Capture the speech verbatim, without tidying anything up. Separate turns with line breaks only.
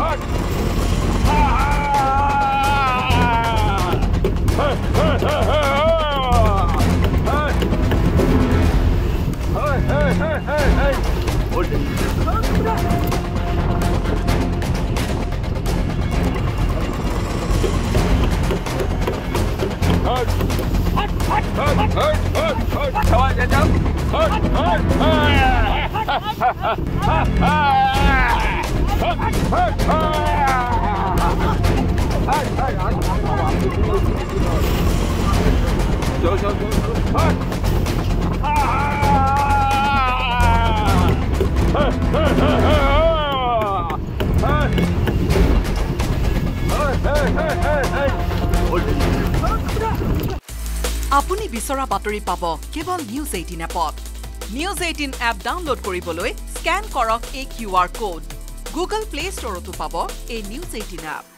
আপুনি বিচৰা বাতৰি পাব কেৱল নিউজ এইটিন এপত নিউজ এইটিন এপ ডাউনলোড কৰিবলৈ স্ক্যান কৰক এই Q R code Google Play ষ্টৰতো পাব এই নিউজ এইটিন এপ